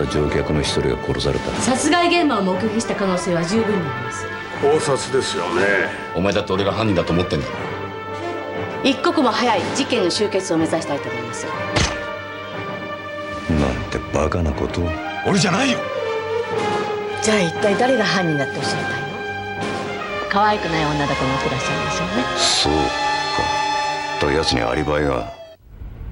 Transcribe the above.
乗客の一人が殺された。 殺害現場を目撃した可能性は十分にあります。 考察ですよね。 お前だって俺が犯人だと思ってんだろ。 一刻も早い事件の終結を目指したいと思います。 なんてバカなことを。 俺じゃないよ。 じゃあ一体誰が犯人だっておっしゃりたいの？可愛くない女だと思ってらっしゃるんでしょうね。 そうか。と奴にアリバイが。